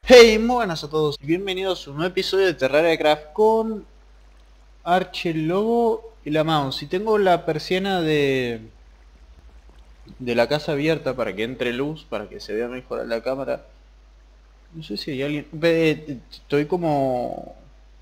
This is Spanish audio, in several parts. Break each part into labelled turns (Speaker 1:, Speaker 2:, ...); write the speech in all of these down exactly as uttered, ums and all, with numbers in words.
Speaker 1: Hey, muy buenas a todos y bienvenidos a un nuevo episodio de Terraria Craft con Arch el lobo y la mouse. Y tengo la persiana de de la casa abierta para que entre luz, para que se vea mejor en la cámara. No sé si hay alguien... Ve, estoy como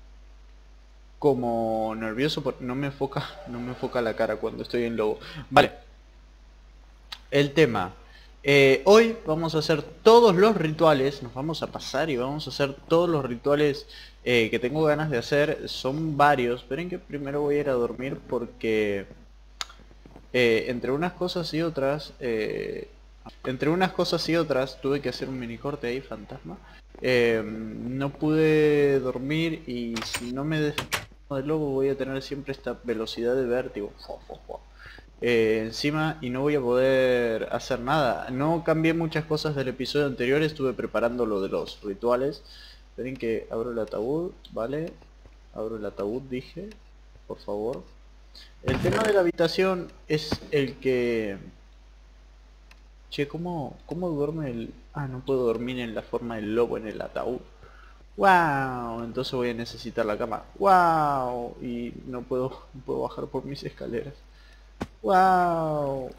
Speaker 1: como nervioso porque no me enfoca, no me enfoca la cara cuando estoy en lobo. Vale, el tema. Eh, hoy vamos a hacer todos los rituales, nos vamos a pasar y vamos a hacer todos los rituales eh, que tengo ganas de hacer. Son varios, esperen que primero voy a ir a dormir porque eh, entre unas cosas y otras, eh, entre unas cosas y otras tuve que hacer un mini corte ahí, fantasma. Eh, no pude dormir y si no me desperto de lobo voy a tener siempre esta velocidad de vértigo. Fua, fua, fua. Eh, encima y no voy a poder hacer nada. No cambié muchas cosas del episodio anterior, estuve preparando lo de los rituales. Esperen que abro el ataúd, ¿vale? Abro el ataúd, dije, por favor. El tema de la habitación es el que... Che, ¿cómo, cómo duerme el...? Ah, no puedo dormir en la forma del lobo en el ataúd. ¡Wow! Entonces voy a necesitar la cama. ¡Wow! Y no puedo, no puedo bajar por mis escaleras. ¡Wow!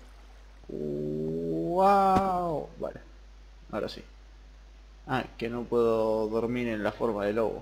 Speaker 1: ¡Wow! Vale, ahora sí. Ah, que no puedo dormir en la forma de lobo.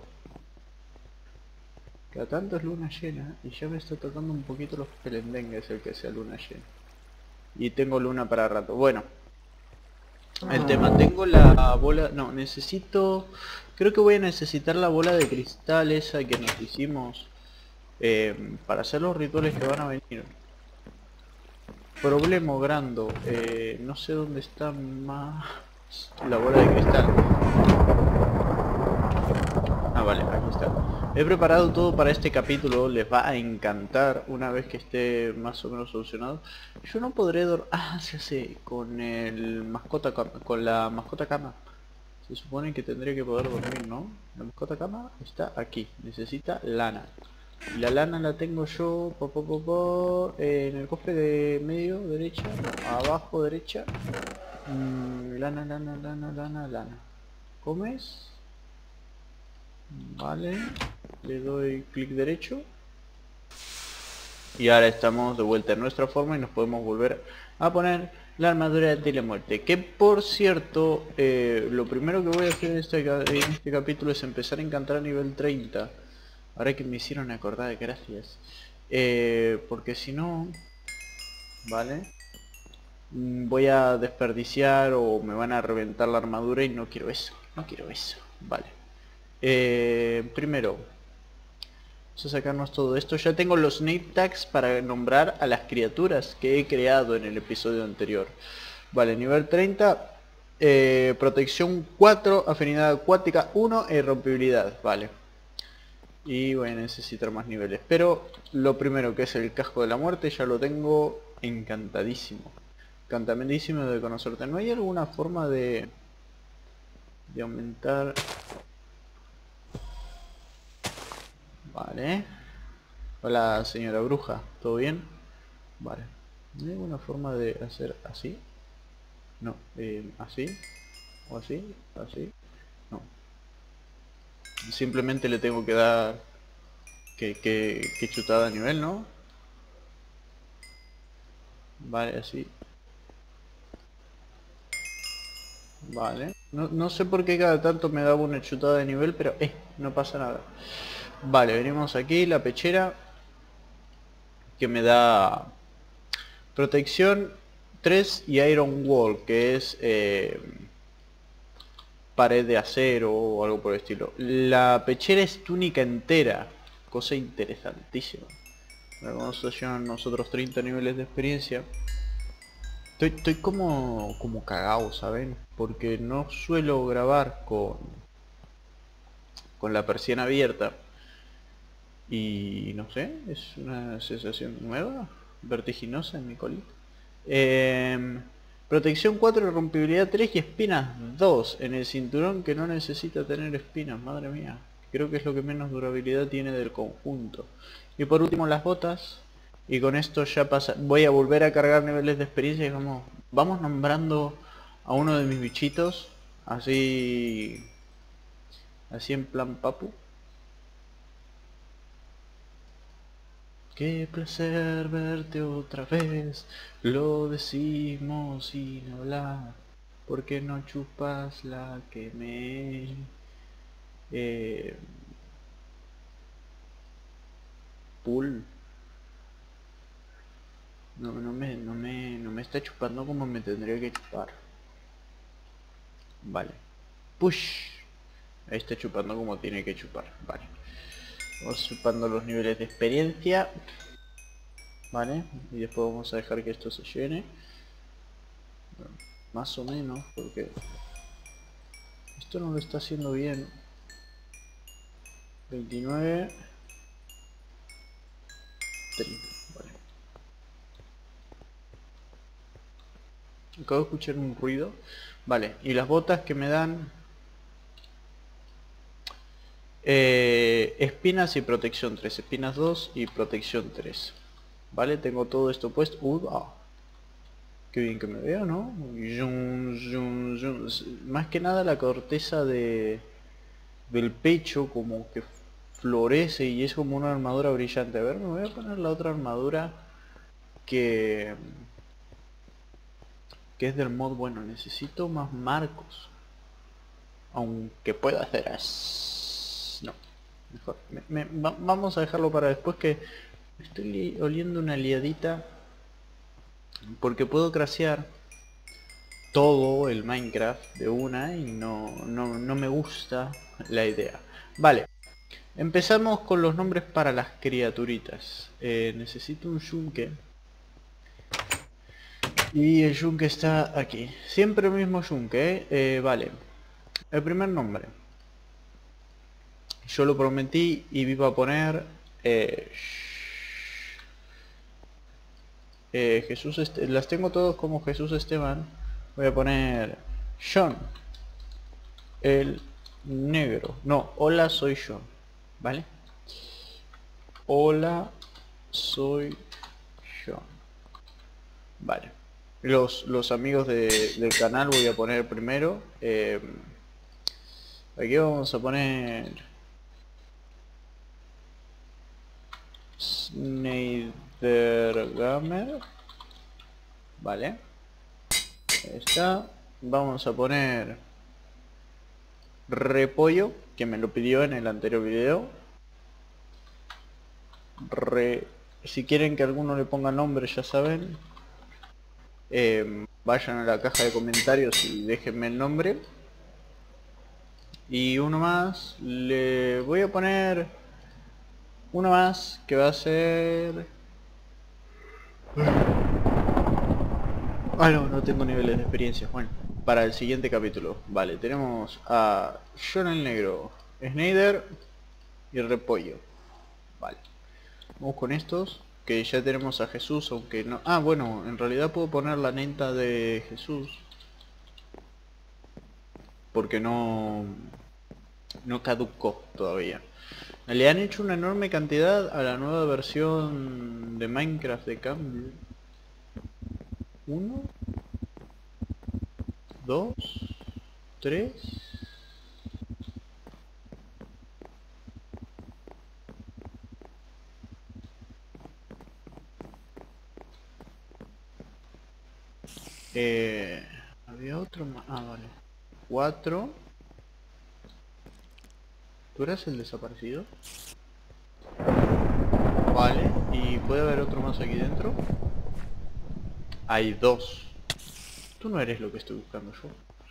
Speaker 1: Cada tanto es luna llena y ya me está tocando un poquito los pelendengues el que sea luna llena. Y tengo luna para rato. Bueno, el tema, tengo la bola... No, necesito... Creo que voy a necesitar la bola de cristal esa que nos hicimos eh, para hacer los rituales que van a venir. Problema grande, eh, no sé dónde está más la bola de cristal. Ah, vale, aquí está. He preparado todo para este capítulo, les va a encantar una vez que esté más o menos solucionado. Yo no podré dormir... Ah, se hace con el mascota cama, con la mascota cama. Se supone que tendría que poder dormir, ¿no? La mascota cama está aquí, necesita lana. Y la lana la tengo yo po, po, po, po, eh, en el cofre de medio derecha, no, abajo derecha. Mm, lana, lana, lana, lana, lana. ¿Comes? Vale. Le doy clic derecho. Y ahora estamos de vuelta en nuestra forma y nos podemos volver a poner la armadura de la muerte. Que por cierto, eh, lo primero que voy a hacer en este, en este capítulo es empezar a encantar a nivel treinta. Ahora que me hicieron acordar, gracias. Eh, porque si no... Vale. Voy a desperdiciar o me van a reventar la armadura y no quiero eso. No quiero eso. Vale. Eh, primero, vamos a sacarnos todo esto. Ya tengo los name tags para nombrar a las criaturas que he creado en el episodio anterior. Vale, nivel treinta. Eh, protección cuatro, afinidad acuática uno e irrompibilidad. Vale. Y voy a necesitar más niveles. Pero lo primero, que es el casco de la muerte, ya lo tengo encantadísimo. Encantadísimo de conocerte. ¿No hay alguna forma de... de aumentar... Vale. Hola, señora bruja. ¿Todo bien? Vale. ¿No hay alguna forma de hacer así? No. Eh, ¿así? ¿O así? ¿Así? No. Simplemente le tengo que dar... Que, que, que chutada a nivel, ¿no? Vale, así. Vale. No, no sé por qué cada tanto me daba una chutada de nivel, pero eh, no pasa nada. Vale, venimos aquí, la pechera. Que me da protección tres y Iron Wall, que es eh, pared de acero o algo por el estilo. La pechera es túnica entera, cosa interesantísima. Bueno, vamos a llevar nosotros treinta niveles de experiencia. Estoy, estoy como, como cagado, ¿saben? Porque no suelo grabar con, con la persiana abierta. Y no sé, es una sensación nueva, vertiginosa en mi colita. Eh, protección cuatro, rompibilidad tres y espinas dos en el cinturón que no necesita tener espinas, madre mía. Creo que es lo que menos durabilidad tiene del conjunto. Y por último las botas. Y con esto ya pasa. Voy a volver a cargar niveles de experiencia y vamos, vamos nombrando a uno de mis bichitos. Así Así en plan papu. Qué placer verte otra vez, lo decimos sin hablar. ¿Por qué no chupas la que me... Eh, Pool? No, no me, no me, no me está chupando como me tendría que chupar. Vale. Push. Ahí está chupando como tiene que chupar. Vale. Vamos chupando los niveles de experiencia. Vale. Y después vamos a dejar que esto se llene. Bueno, más o menos, porque esto no lo está haciendo bien. veintinueve. treinta. Vale. Acabo de escuchar un ruido. Vale. Y las botas que me dan... Eh, espinas y protección tres, espinas dos y protección tres. Vale, tengo todo esto puesto. Uh, ah. Qué bien que me veo, ¿no? Yun, yun, yun. Más que nada la corteza de del pecho como que florece y es como una armadura brillante. A ver, me voy a poner la otra armadura que que es del mod. Bueno, necesito más marcos, aunque pueda hacer as... no. Mejor. Me, me, va, vamos a dejarlo para después, que estoy oliendo una liadita. Porque puedo crashear todo el Minecraft de una y no, no, no me gusta la idea. Vale. Empezamos con los nombres para las criaturitas. Eh, necesito un yunque. Y el yunque está aquí. Siempre el mismo yunque, ¿eh? Eh, vale. El primer nombre. Yo lo prometí y iba a poner... Eh, eh, Jesús este las tengo todos como Jesús Esteban. Voy a poner John el negro. No, hola, soy yo. ¿Vale? Hola, soy yo. Vale. Los, los amigos de, del canal voy a poner primero. Eh, aquí vamos a poner Snydergamer. Vale. Ahí está. Vamos a poner Repollo, que me lo pidió en el anterior video. Re... Si quieren que alguno le ponga nombre, ya saben. Eh, vayan a la caja de comentarios y déjenme el nombre. Y uno más, le voy a poner uno más que va a ser... Ah, no, no tengo niveles de experiencia. Bueno, para el siguiente capítulo. Vale, tenemos a John el Negro, Snyder y Repollo. Vale, vamos con estos, que ya tenemos a Jesús, aunque no... Ah, bueno, en realidad puedo poner la neta de Jesús, porque no... no caducó todavía. Le han hecho una enorme cantidad a la nueva versión de Minecraft de cambio. Uno, dos, tres. Eh, había otro más. Ah, vale. Cuatro. ¿Tú eras el desaparecido? Vale. ¿Y puede haber otro más aquí dentro? Hay dos. Tú no eres lo que estoy buscando yo.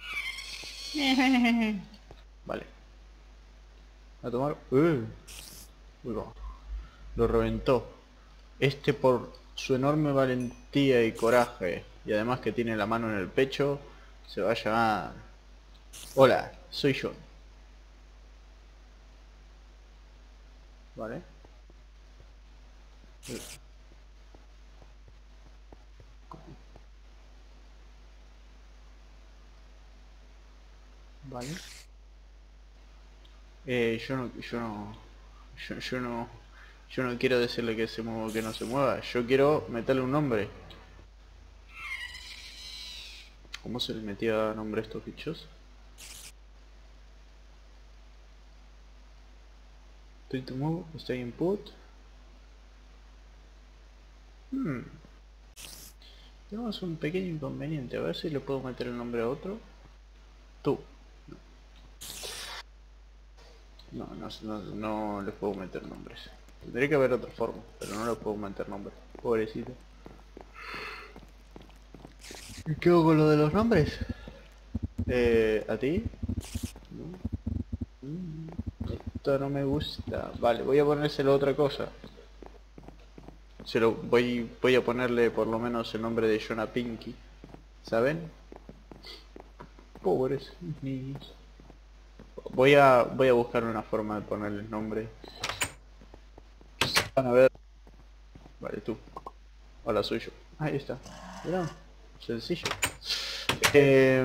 Speaker 1: Vale. A tomar... Uh. Uy, va. Lo reventó. Este, por su enorme valentía y coraje, y además que tiene la mano en el pecho, se va a llamar... Hola, soy yo. Vale. Vale. Eh, yo no, yo no, yo, yo no, yo no quiero decirle que se mueva, que no se mueva. Yo quiero meterle un nombre. ¿Cómo se le metía nombre a estos bichos? Estoy to move, estoy input. Hmm. Tenemos un pequeño inconveniente, a ver si le puedo meter el nombre a otro. Tú. No, no, no, no les puedo meter nombres. Tendría que haber otra forma, pero no les puedo meter nombres. Pobrecito. ¿Y qué hago con lo de los nombres? Eh, ¿a ti? No. Mm, Esto no me gusta. Vale, voy a ponérselo otra cosa. Se lo voy, voy a ponerle por lo menos el nombre de Jonah Pinky. ¿Saben? Pobres niños. Voy a, voy a buscar una forma de ponerles nombre. Van a ver. Vale, tú. Hola, soy yo. Ahí está. Mirá, sencillo. Eh,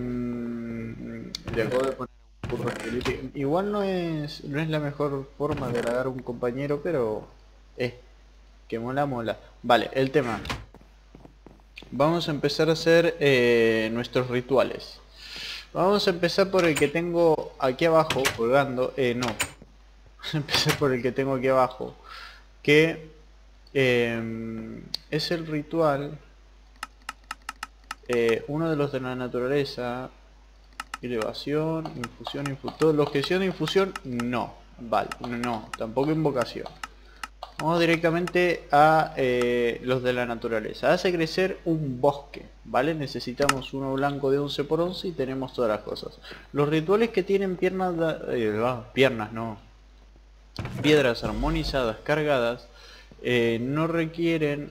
Speaker 1: le acabo de poner un burro esquelético. Igual no es, no es la mejor forma de halagar a un compañero, pero... Eh, que mola, mola. Vale, el tema. Vamos a empezar a hacer eh, nuestros rituales. Vamos a empezar por el que tengo aquí abajo, colgando. Eh, no. Vamos a empezar por el que tengo aquí abajo. Que eh, es el ritual. Eh, uno de los de la naturaleza. Elevación, infusión, infusión. Todos los que sean de infusión, no. Vale, no, tampoco invocación. Vamos directamente a eh, los de la naturaleza. Hace crecer un bosque, ¿vale? Necesitamos uno blanco de once por once y tenemos todas las cosas. Los rituales que tienen piernas... Eh, ah, piernas, no. Piedras armonizadas, cargadas, eh, no requieren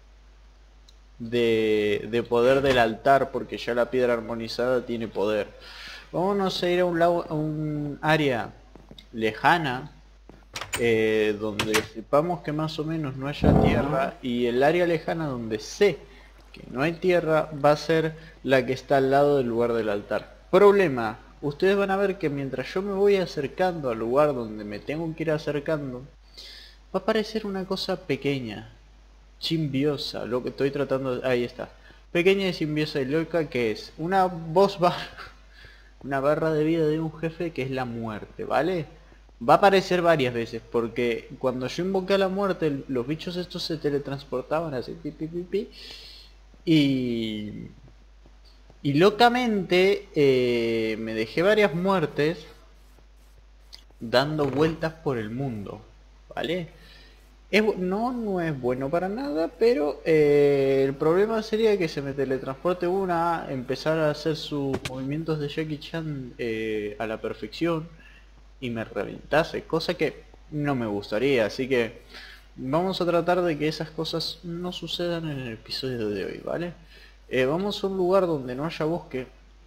Speaker 1: de, de poder del altar porque ya la piedra armonizada tiene poder. Vámonos a ir a un, lado, a un área lejana. Eh, donde sepamos que más o menos no haya tierra, y el área lejana donde sé que no hay tierra va a ser la que está al lado del lugar del altar. Problema, ustedes van a ver que mientras yo me voy acercando al lugar donde me tengo que ir acercando, va a aparecer una cosa pequeña, simbiosa, lo que estoy tratando de... Ahí está, pequeña y simbiosa y loca, que es una boss bar, una barra de vida de un jefe que es la muerte, ¿vale? Va a aparecer varias veces, porque cuando yo invoqué a la muerte, los bichos estos se teletransportaban así, pi, pi, pi, pi, y... Y locamente eh, me dejé varias muertes dando vueltas por el mundo, ¿vale? Es, no, no es bueno para nada, pero eh, el problema sería que se me teletransporte una, empezar a hacer sus movimientos de Jackie Chan eh, a la perfección y me reventase, cosa que no me gustaría, así que vamos a tratar de que esas cosas no sucedan en el episodio de hoy, ¿vale? Eh, vamos a un lugar donde no haya bosque,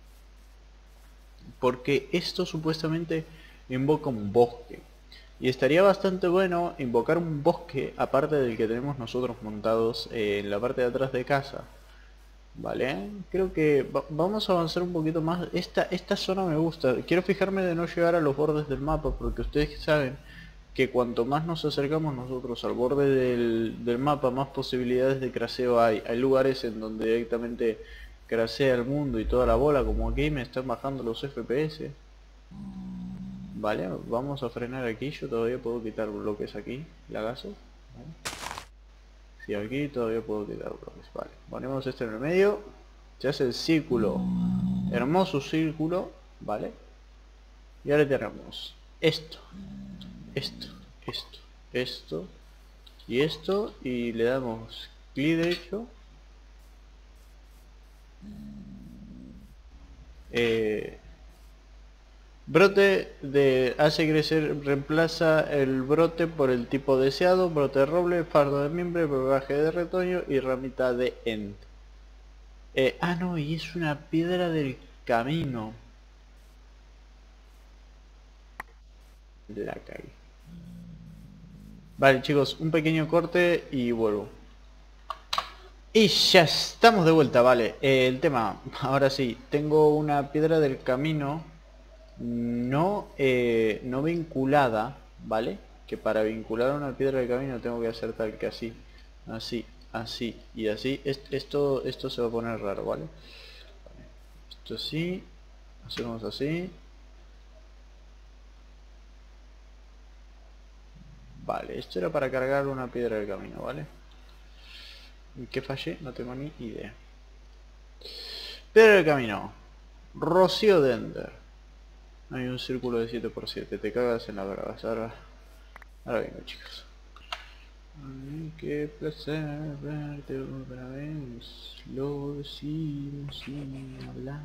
Speaker 1: porque esto supuestamente invoca un bosque. Y estaría bastante bueno invocar un bosque aparte del que tenemos nosotros montados eh, en la parte de atrás de casa. Vale, creo que va vamos a avanzar un poquito más. Esta, esta zona me gusta. Quiero fijarme de no llegar a los bordes del mapa, porque ustedes saben que cuanto más nos acercamos nosotros al borde del, del mapa, más posibilidades de craseo hay. Hay lugares en donde directamente crasea el mundo y toda la bola, como aquí me están bajando los F P S. Vale, vamos a frenar aquí. Yo todavía puedo quitar bloques aquí, lagazo. Vale. Sí, aquí todavía puedo quitar bloques. Vale, ponemos esto en el medio. Se hace el círculo. Hermoso círculo. Vale. Y ahora tenemos esto. Esto. Esto. Esto. Y esto. Y le damos clic derecho. Eh, brote de hace crecer, reemplaza el brote por el tipo deseado, brote de roble, fardo de mimbre, brebaje de retoño y ramita de ent. Eh, ah no, y es una piedra del camino. La cagué. Vale chicos, un pequeño corte y vuelvo. Y ya estamos de vuelta, vale. Eh, el tema, ahora sí, tengo una piedra del camino no, eh, no vinculada, ¿vale? Que para vincular una piedra del camino tengo que hacer tal que así, así, así y así. Esto, esto se va a poner raro, ¿vale? Esto sí, hacemos así. Vale, esto era para cargar una piedra del camino, ¿vale? ¿En qué fallé? No tengo ni idea. Piedra del camino. Rocío de Ender. Hay un círculo de siete por siete. Te cagas en la bravas. Ahora, ahora vengo, chicos. Ay, qué placer verte otra vez. Lo decimos sin hablar.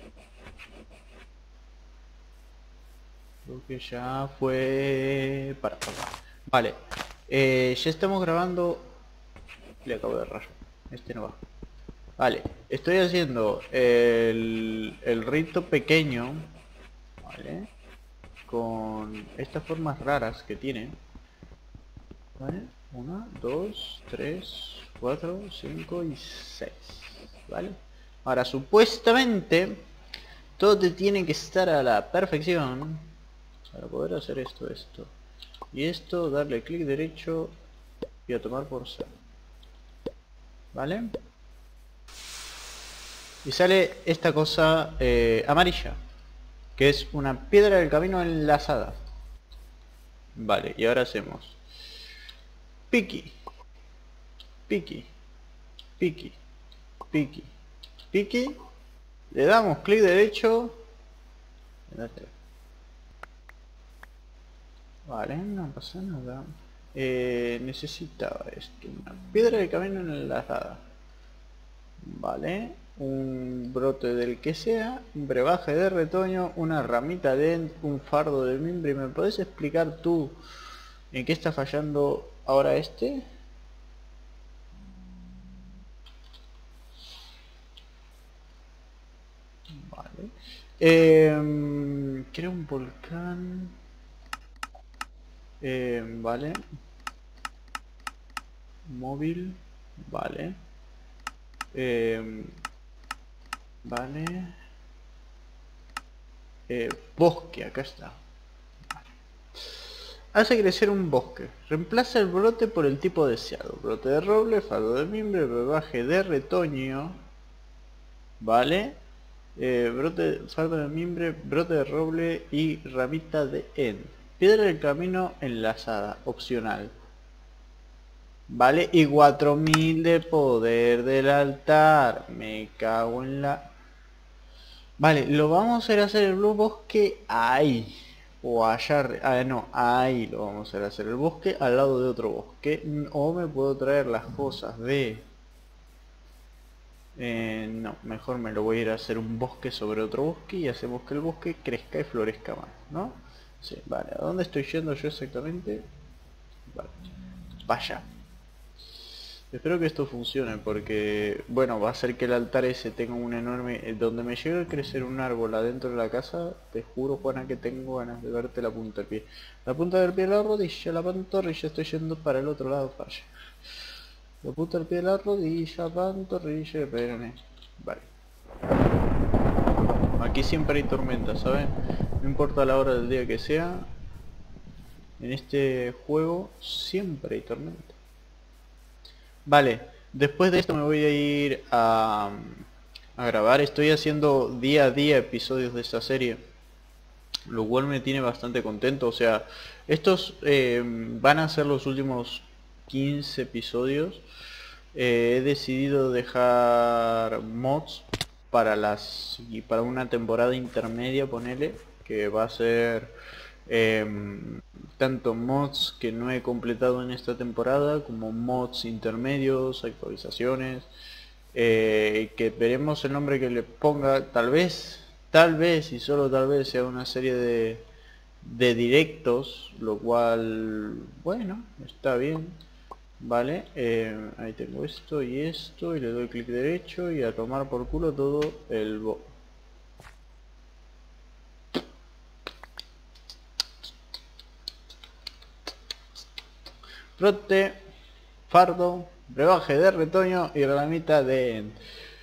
Speaker 1: Lo que ya fue... Para, para. Vale. Eh, ya estamos grabando... Le acabo de errar. Este no va. Vale. Estoy haciendo el, el rito pequeño. Vale. Con estas formas raras que tiene. Vale. Una, dos, tres, cuatro, cinco y seis. Vale. Ahora supuestamente todo te tiene que estar a la perfección para poder hacer esto, esto y esto, darle clic derecho y a tomar por saco. Vale. Y sale esta cosa eh, amarilla, que es una piedra del camino enlazada. Vale, y ahora hacemos Piki, Piki, Piki, Piki, Piki. Le damos clic derecho. Vale, no pasa nada. Eh, necesitaba esto. Una piedra de camino enlazada. Vale. Un brote del que sea. Un brebaje de retoño. Una ramita de un fardo de mimbre. ¿Me podés explicar tú en qué está fallando ahora este? Vale. Eh, creo un volcán. Eh, vale. Móvil. Vale. Eh, vale. Eh, bosque, acá está. Vale. Hace crecer un bosque. Reemplaza el brote por el tipo deseado. Brote de roble, fardo de mimbre, brebaje de retoño. Vale. Eh, brote, fardo de mimbre, brote de roble y ramita de end. Piedra del camino enlazada, opcional. Vale, y cuatro mil de poder del altar. Me cago en la... Vale, lo vamos a ir a hacer el blue bosque ahí. O allá, ah, no, ahí lo vamos a ir a hacer el bosque al lado de otro bosque. O me puedo traer las cosas de... Eh, no, mejor me lo voy a ir a hacer un bosque sobre otro bosque y hacemos que el bosque crezca y florezca más, ¿no? Sí, vale, ¿a dónde estoy yendo yo exactamente? Vale, vaya. Espero que esto funcione porque, bueno, va a hacer que el altar ese tenga un enorme... Donde me llegue a crecer un árbol adentro de la casa, te juro, Juana, que tengo ganas de verte la punta del pie. La punta del pie, la rodilla, la pantorrilla, estoy yendo para el otro lado, para allá. La punta del pie, la rodilla, pantorrilla, peroné. Vale. Aquí siempre hay tormenta, ¿saben? No importa la hora del día que sea, en este juego siempre hay tormenta. Vale, después de esto me voy a ir a, a grabar. Estoy haciendo día a día episodios de esta serie, lo cual me tiene bastante contento. O sea, estos eh, van a ser los últimos quince episodios. Eh, he decidido dejar mods para las y para una temporada intermedia, ponele, que va a ser eh, tanto mods que no he completado en esta temporada como mods intermedios, actualizaciones, eh, que veremos el nombre que le ponga. Tal vez, tal vez y solo tal vez sea una serie de, de directos, lo cual, bueno, está bien. Vale, eh, ahí tengo esto y esto y le doy clic derecho y a tomar por culo todo el bo... Brote, fardo, brebaje de retoño y ramita de end.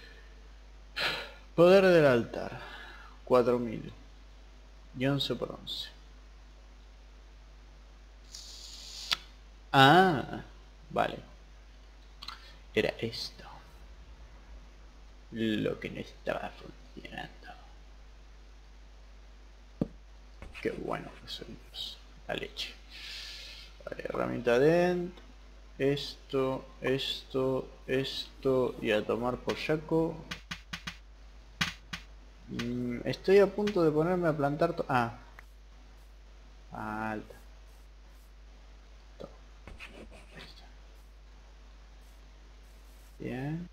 Speaker 1: Poder del altar, cuatro mil y once por once. Ah, vale. Era esto lo que no estaba funcionando. Qué bueno que soy, la leche. Vale, herramienta dent. Esto, esto, esto y a tomar por saco. Mm, estoy a punto de ponerme a plantar to- ah. Alta. To- Ahí está. Bien.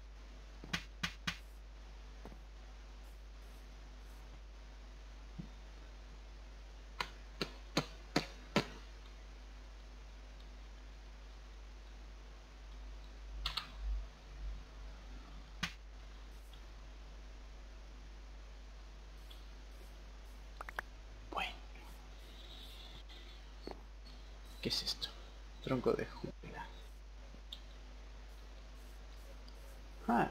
Speaker 1: Bueno. ¿Qué es esto? Tronco de jungla. Ah.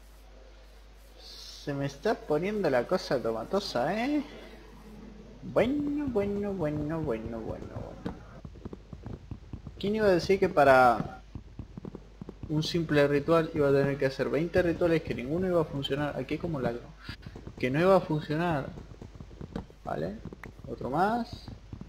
Speaker 1: Se me está poniendo la cosa tomatosa, ¿eh? Bueno, bueno, bueno, bueno, bueno, bueno. ¿Quién iba a decir que para un simple ritual iba a tener que hacer veinte rituales que ninguno iba a funcionar? Aquí como la que no iba a funcionar. Vale. Otro más.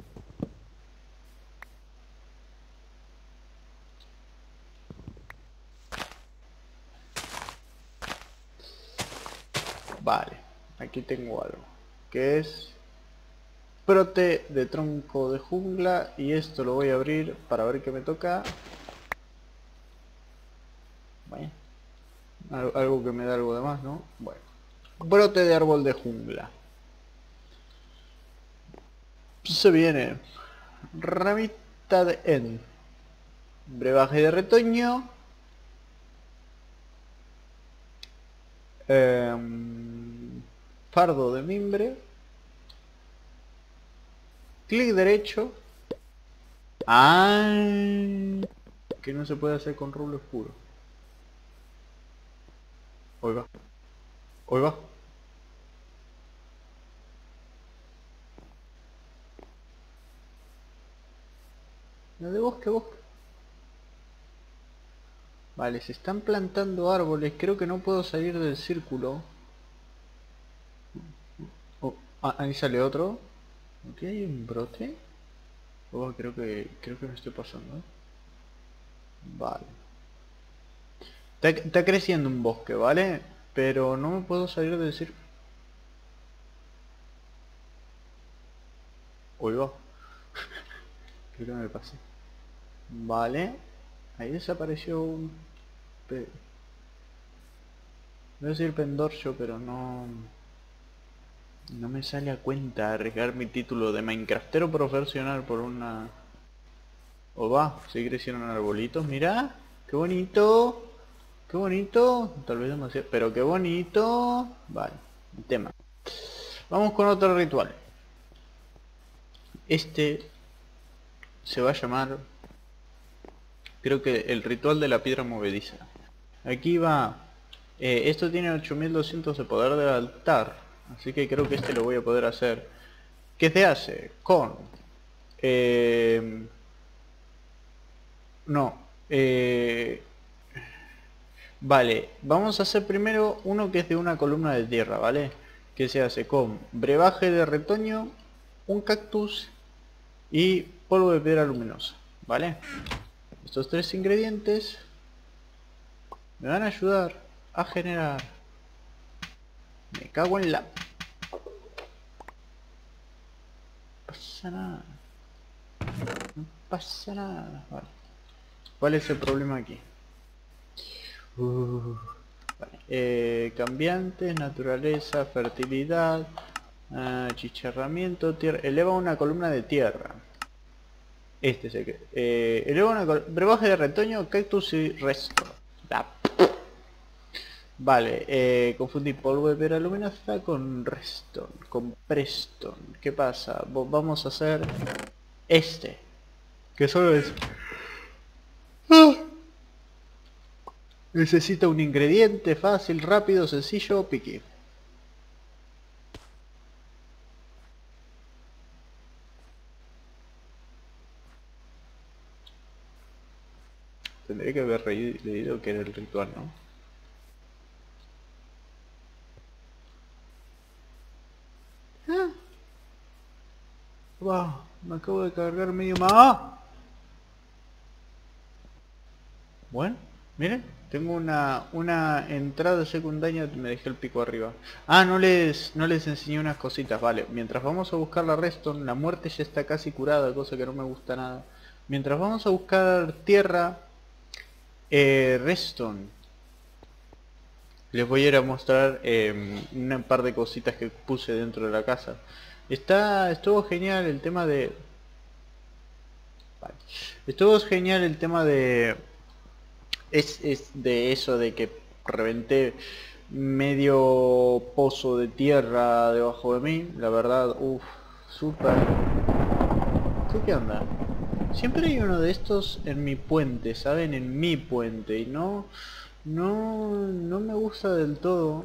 Speaker 1: Vale. Aquí tengo algo. Que es brote de tronco de jungla. Y esto lo voy a abrir para ver qué me toca. Bueno. Algo que me da algo de más, ¿no? Bueno. Brote de árbol de jungla. Se viene. Ramita de End. Brebaje de retoño. Eh, fardo de mimbre. Clic derecho. Ah, que no se puede hacer con rulos puros. Hoy va. Hoy va. No de bosque, bosque. Vale, se están plantando árboles. Creo que no puedo salir del círculo. Oh, ah, ahí sale otro. Aquí hay un brote. Oh, creo que creo que me estoy pasando, ¿eh? Vale. Está, está creciendo un bosque, ¿vale? Pero no me puedo salir del círculo. Hoy va. Creo que me pasé. Vale. Ahí desapareció un... Pe... Voy a decir pendorcho, pero no... No me sale a cuenta arriesgar mi título de Minecraftero profesional por una... O va, sí crecieron arbolitos, mira. Qué bonito. Qué bonito. Tal vez demasiado, pero qué bonito. Vale, tema. Vamos con otro ritual. Este se va a llamar... Creo que el ritual de la piedra movediza. Aquí va... Eh, esto tiene ocho mil doscientos de poder del altar. Así que creo que este lo voy a poder hacer. ¿Qué se hace? Con... Eh, no. Eh, vale. Vamos a hacer primero uno que es de una columna de tierra, ¿vale? Que se hace con brebaje de retoño, un cactus y polvo de piedra luminosa, ¿vale? Estos tres ingredientes me van a ayudar a generar... Me cago en la... No pasa nada. No pasa nada. Vale. ¿Cuál es el problema aquí? Uh, vale. eh, cambiantes, naturaleza, fertilidad, uh, achicharramiento, tierra. Eleva una columna de tierra. Este es el que... Eh, eleva una columna... Brebaje de retoño, cactus y resto. Da. Vale, eh, confundí polvo de piedra luminosa con redstone, con Preston. ¿Qué pasa? Vamos a hacer este, que solo es... ¡Ah! Necesita un ingrediente fácil, rápido, sencillo, piqui. Tendré que haber leído que era el ritual, ¿no? ¡Ah! ¡Wow! Me acabo de cargar medio más. Bueno, miren, tengo una, una entrada secundaria, me dejé el pico arriba. Ah, no les, no les enseñé unas cositas, vale. Mientras vamos a buscar la redstone, la muerte ya está casi curada, cosa que no me gusta nada. Mientras vamos a buscar tierra, eh, redstone, les voy a ir a mostrar eh, un par de cositas que puse dentro de la casa. Está, estuvo genial el tema de... Vale. Estuvo genial el tema de... Es, es de eso de que reventé medio pozo de tierra debajo de mí. La verdad, uff, súper. ¿Tú qué onda? Siempre hay uno de estos en mi puente, ¿saben? En mi puente. Y no... No... No me gusta del todo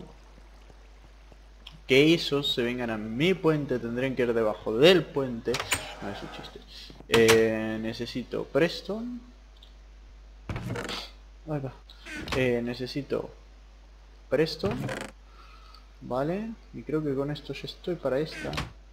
Speaker 1: que esos se vengan a mi puente. Tendrían que ir debajo del puente. No es un chiste. Eh, necesito Preston. Ahí va. Eh, necesito Presto. Vale. Y creo que con esto ya estoy para esta.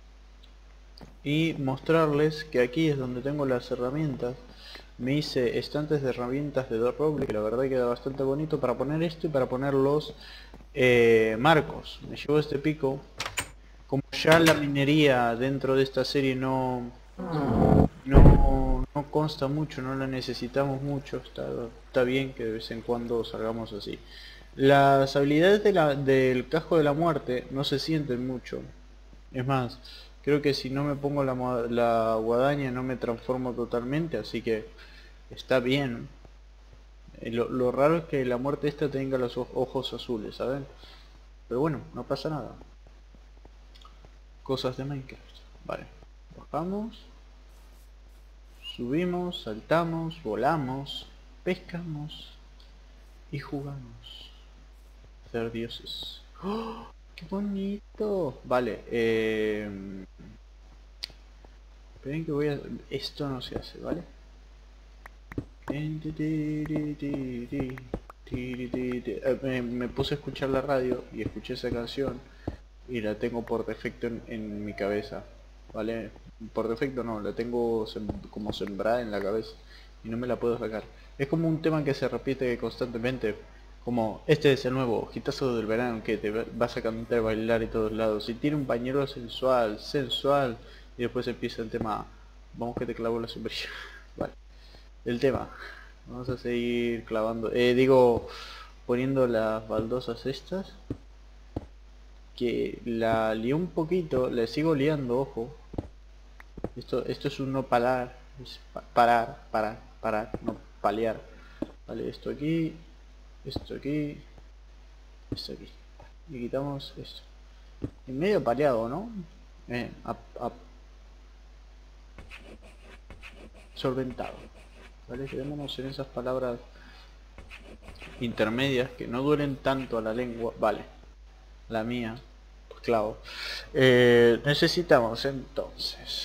Speaker 1: Y mostrarles que aquí es donde tengo las herramientas. Me hice estantes de herramientas de dos roble, que la verdad queda bastante bonito para poner esto y para poner los eh, marcos. Me llevo este pico. Como ya la minería dentro de esta serie no... No, no consta mucho, no la necesitamos mucho, está, está bien que de vez en cuando salgamos así. Las habilidades de la, del casco de la muerte no se sienten mucho. Es más, creo que si no me pongo la, mo- la guadaña no me transformo totalmente, así que está bien. Eh, Lo, lo raro es que la muerte esta tenga los oj- ojos azules, ¿saben? Pero bueno, no pasa nada. Cosas de Minecraft. Vale, bajamos. Subimos, saltamos, volamos, pescamos y jugamos. Ser dioses. ¡Oh! ¡Qué bonito! Vale, eh... esperen que voy a... Esto no se hace, ¿vale? Eh, Me, me puse a escuchar la radio y escuché esa canción y la tengo por defecto en, en mi cabeza, ¿vale? Por defecto no, la tengo sem- como sembrada en la cabeza y no me la puedo sacar. Es como un tema que se repite constantemente, como este es el nuevo hitazo del verano que te va- vas a cantar, bailar y todos lados. Y tiene un pañuelo sensual, sensual, y después empieza el tema, vamos que te clavo la sombrilla. Vale, el tema. Vamos a seguir clavando, eh, digo, poniendo las baldosas estas que la lié un poquito, le sigo liando, ojo. Esto, esto es un no parar, es pa- parar, parar, parar, no palear. Vale, esto aquí, esto aquí, esto aquí. Y quitamos esto. Y medio paleado, ¿no? Eh, ap- ap- solventado. Vale, quedémonos en esas palabras intermedias que no duelen tanto a la lengua. Vale, la mía, pues clavo. Eh, necesitamos entonces...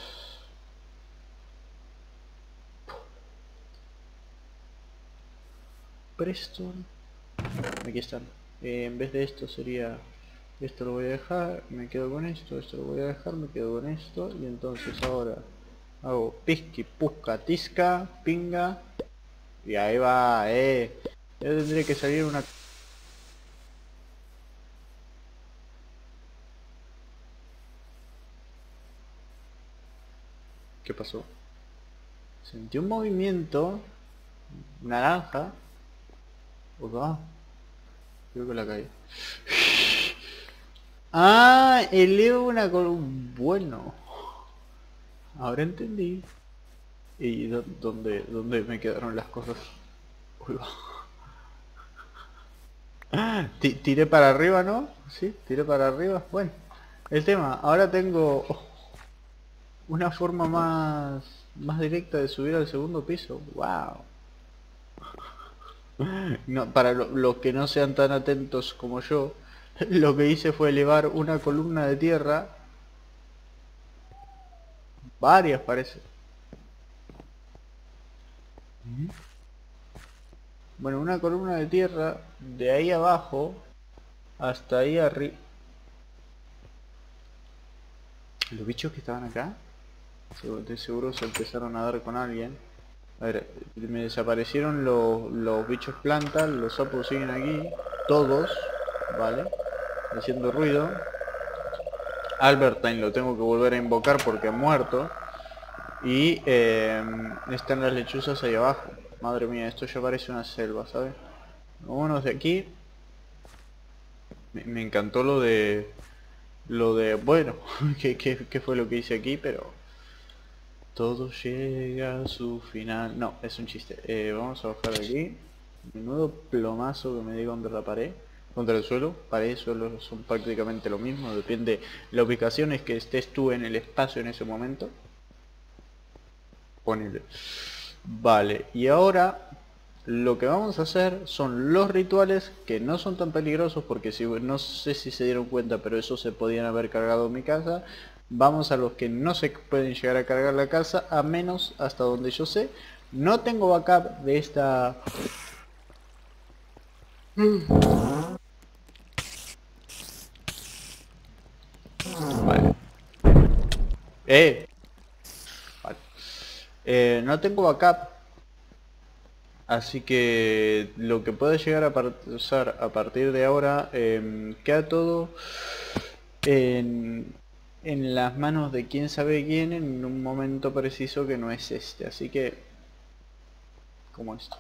Speaker 1: Preston. Aquí están. Eh, en vez de esto sería... Esto lo voy a dejar, me quedo con esto, esto lo voy a dejar, me quedo con esto. Y entonces ahora hago pisqui, pusca, tisca, pinga. Y ahí va, eh. Ya tendría que salir una... ¿Qué pasó? Sentí un movimiento naranja. Opa, creo que la caí. Ah, elevo una columna. Bueno, ahora entendí. ¿Y dó- dónde, dónde me quedaron las cosas? Uy, va. Ti- Tiré para arriba, ¿no? Sí, tiré para arriba. Bueno, el tema, ahora tengo una forma más, más directa de subir al segundo piso. Wow. No, para lo- los que no sean tan atentos como yo, lo que hice fue elevar una columna de tierra, varias parece. Bueno, una columna de tierra de ahí abajo hasta ahí arriba. Los bichos que estaban acá, seguro- de seguro se empezaron a dar con alguien. A ver, me desaparecieron los, los bichos plantas, los sapos siguen aquí, todos, ¿vale? Haciendo ruido. Albertine lo tengo que volver a invocar porque ha muerto. Y eh, están las lechuzas ahí abajo. Madre mía, esto ya parece una selva, ¿sabes? Vámonos de aquí. Me, me encantó lo de... Lo de... Bueno, ¿qué, qué, qué fue lo que hice aquí? Pero... Todo llega a su final. No, es un chiste. Eh, vamos a bajar de aquí. Menudo plomazo que me di contra la pared. Contra el suelo. Pared y suelo son prácticamente lo mismo. Depende la ubicación es que estés tú en el espacio en ese momento. Ponele. Vale, y ahora lo que vamos a hacer son los rituales que no son tan peligrosos porque si no sé si se dieron cuenta, pero eso se podían haber cargado en mi casa. Vamos a los que no se pueden llegar a cargar la casa, a menos hasta donde yo sé. No tengo backup de esta... Vale. Eh. Vale. Eh, no tengo backup. Así que lo que pueda llegar a pasar a partir de ahora eh, queda todo en, en las manos de quién sabe quién en un momento preciso que no es este. Así que, como esto.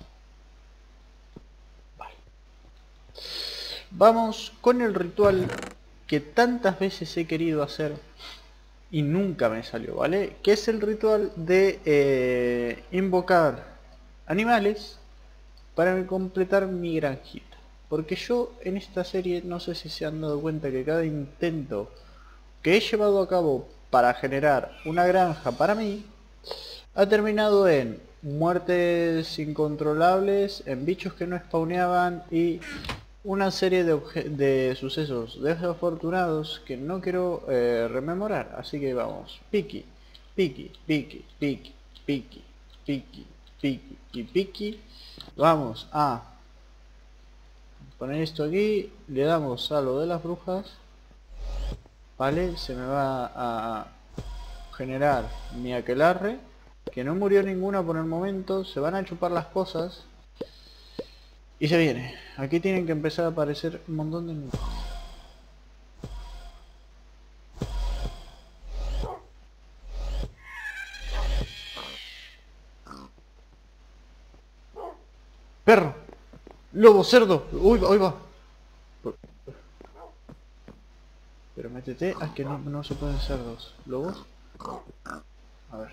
Speaker 1: Vale. Vamos con el ritual que tantas veces he querido hacer y nunca me salió, ¿vale? Que es el ritual de eh, invocar animales para completar mi granjita. Porque yo en esta serie no sé si se han dado cuenta que cada intento que he llevado a cabo para generar una granja para mí ha terminado en muertes incontrolables, en bichos que no spawneaban y una serie de, de sucesos desafortunados que no quiero eh, rememorar. Así que vamos, piqui, piqui, piqui, piqui, piqui, piqui, piqui y piqui. Vamos a poner esto aquí, le damos a lo de las brujas, vale, se me va a generar mi aquelarre, que no murió ninguna por el momento, se van a chupar las cosas y se viene. Aquí tienen que empezar a aparecer un montón de enemigos. Perro, lobo, cerdo, uy, uy va. Pero métete, ah, que no, no se pueden cerdos. ¿Lobos? A ver.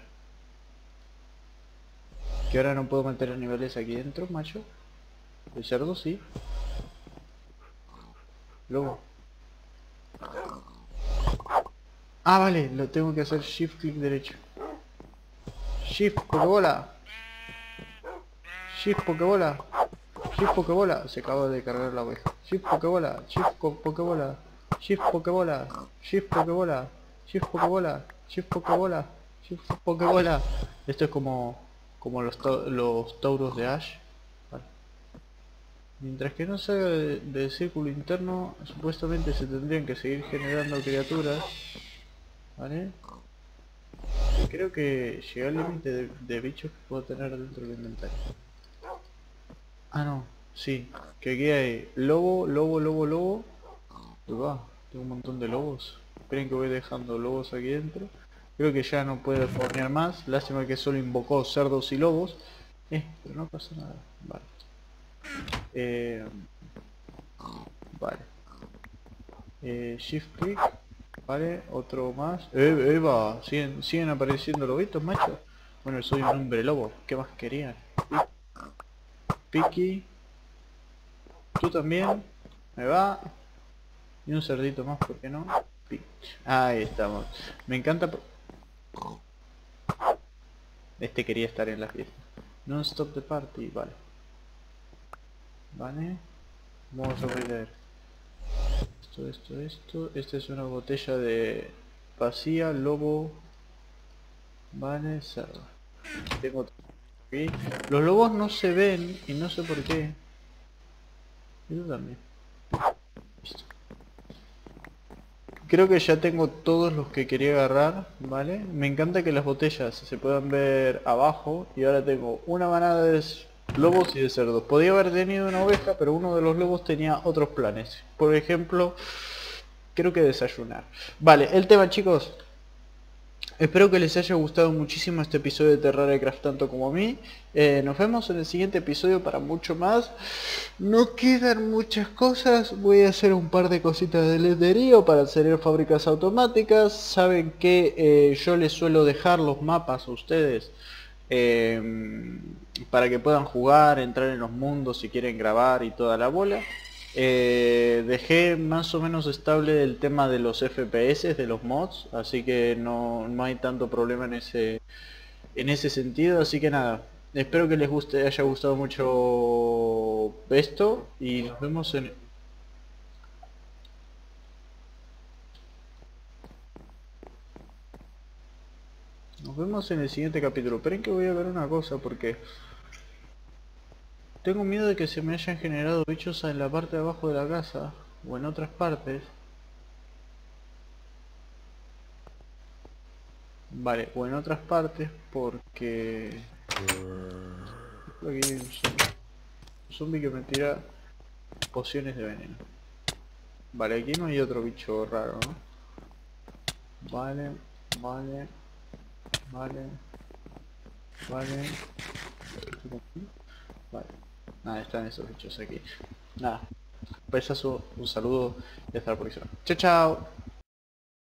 Speaker 1: Que ahora no puedo meter animales aquí dentro, macho. El cerdo sí. Lobo. Ah, vale, lo tengo que hacer shift clic derecho. Shift pokebola. Shift pokebola. Shift pokebola. Se acaba de cargar la oveja. Shift pokebola. Shift pokebola. Shift pokebola. Shift pokebola. Shift pokebola. Shift pokebola. Shift pokebola. Esto es como como los, los tauros de Ash. Vale. Mientras que no salga de, del círculo interno, supuestamente se tendrían que seguir generando criaturas. ¿Vale? Y creo que llega al límite de, de bichos que puedo tener dentro del inventario. Ah, no. Sí. Que aquí hay lobo, lobo, lobo, lobo. Uy, va. Tengo un montón de lobos. Esperen que voy dejando lobos aquí dentro. Creo que ya no puede fornear más. Lástima que solo invocó cerdos y lobos. Eh, pero no pasa nada. Vale. Eh, vale. Eh, shift click. Vale, otro más. Eh, Eva, siguen, siguen apareciendo lobitos, macho. Bueno, soy un hombre lobo. ¿Qué más querían? Piki. Tú también. Me va. Y un cerdito más, ¿por qué no? Piki. Ahí estamos. Me encanta... Este quería estar en la fiesta. Non stop the party, vale. Vale. Vamos a ver. Esto, esto, esto. Esta es una botella de vacía, lobo. Vale, cerdo. Tengo aquí. Los lobos no se ven y no sé por qué. Y tú también. Listo. Creo que ya tengo todos los que quería agarrar, ¿vale? Me encanta que las botellas se puedan ver abajo. Y ahora tengo una manada de lobos y de cerdos. Podía haber tenido una oveja, pero uno de los lobos tenía otros planes. Por ejemplo, creo que desayunar. Vale, el tema, chicos. Espero que les haya gustado muchísimo este episodio de Terraria Craft tanto como a mí. Eh, nos vemos en el siguiente episodio para mucho más. No quedan muchas cosas. Voy a hacer un par de cositas de lenderío para hacer fábricas automáticas. Saben que eh, yo les suelo dejar los mapas a ustedes. Eh, para que puedan jugar, entrar en los mundos si quieren grabar y toda la bola. Eh, dejé más o menos estable el tema de los F P S, de los mods, así que no, no hay tanto problema en ese en ese sentido, así que nada, espero que les guste, haya gustado mucho esto y nos vemos en nos vemos en el siguiente capítulo. Esperen que voy a ver una cosa porque tengo miedo de que se me hayan generado bichos en la parte de abajo de la casa o en otras partes. Vale, o en otras partes porque... Aquí hay un zombie. Un zombie que me tira pociones de veneno. Vale, aquí no hay otro bicho raro, ¿no? Vale, vale, vale, vale. Vale. Nada, están esos bichos aquí. Nada. Besazo, un saludo y hasta la próxima. Chao, chao.